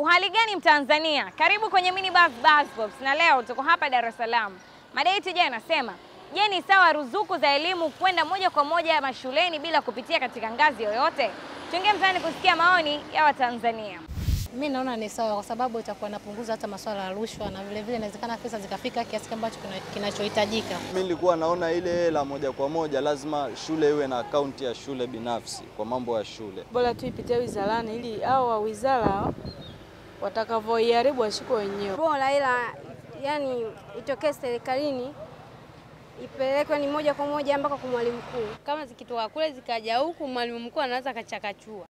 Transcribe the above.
Uhali gani Mtanzania? Karibu kwenye Mini Buzz Pops na leo tuko hapa Dar es Salaam. Mada yetu jana nasema, je, ni sawa ruzuku za elimu kwenda moja kwa moja mashuleni bila kupitia katika ngazi yoyote? Tuingie mtaani kusikia maoni ya Watanzania. Mimi naona ni sawa kwa sababu itakuwa inapunguza hata masuala ya rushwa na vile vile inawezekana pesa zikafika kiasi ambacho kinachohitajika. Mimi nilikuwa naona ile la moja kwa moja lazima shule iwe na akaunti ya shule binafsi kwa mambo ya shule. Bora tu ipitie wizarani ili hao wa wizara watakavyoiharibu washikwe wenyewe. Bora ila yani itokee serikalini ipelekwe ni moja kwa moja mpaka kwa mwalimu mkuu. Kama zikitoka kule zikaja huku mwalimu mkuu anaweza kachakachua.